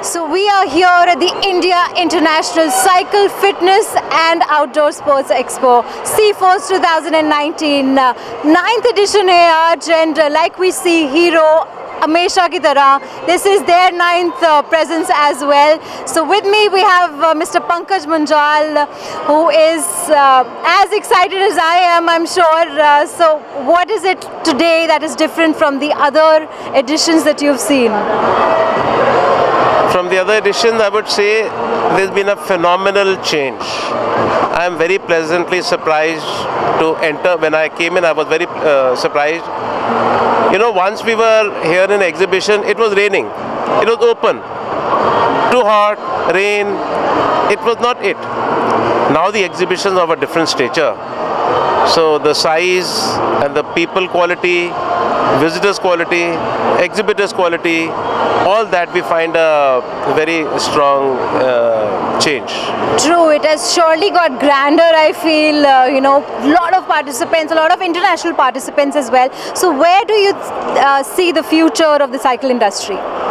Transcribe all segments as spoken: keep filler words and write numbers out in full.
So we are here at the India International Cycle Fitness and Outdoor Sports Expo, C F O S E twenty nineteen, uh, ninth edition है आज, and uh, like we see Hero हमेशा की तरह, this is their ninth uh, presence as well. So with me we have uh, Mister Pankaj Munjal, who is uh, as excited as I am, I'm sure. Uh, so what is it today that is different from the other editions that you've seen? From the other editions, I would say there's been a phenomenal change. I am very pleasantly surprised to enter. When I came in, I was very uh, surprised. You know, once we were here in exhibition, it was raining. It was open. Too hot, rain. It was not it. Now the exhibitions are of a different stature. So the size and the people quality, visitors quality, exhibitors quality, all that we find a very strong uh, change. True, it has surely got grander, I feel, uh, you know, a lot of participants, a lot of international participants as well. So where do you uh, see the future of the cycle industry?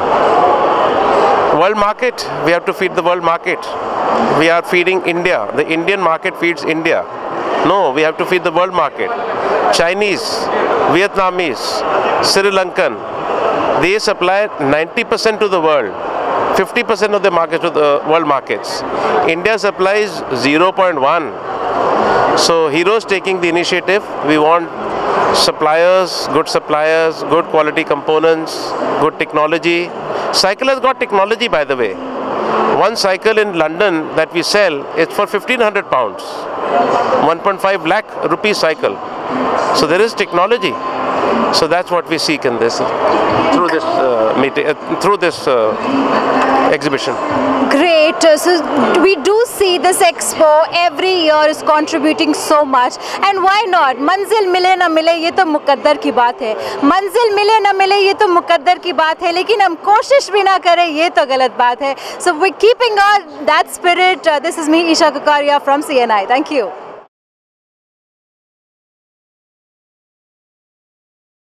World market, we have to feed the world market. We are feeding India. The Indian market feeds India. No, we have to feed the world market. Chinese, Vietnamese, Sri Lankan, they supply ninety percent to the world, fifty percent of the market to the world markets. India supplies zero point one. So Hero's taking the initiative. We want suppliers, good suppliers, good quality components, good technology. Cycle has got technology, by the way. One cycle in London that we sell is for fifteen hundred pounds, one point five lakh rupee cycle. So there is technology. So that's what we seek in this, through this uh, meeting, uh, through this uh, exhibition. Great. Uh, so we do see this expo every year is contributing so much, and why not? मंजिल मिले ना मिले ये तो मुकद्दर की बात है. मंजिल मिले ना मिले ये तो मुकद्दर की बात है. लेकिन हम कोशिश भी ना करें ये तो गलत बात है. So we're keeping on that spirit. Uh, this is me, Isha Kakaria from C N I. Thank you.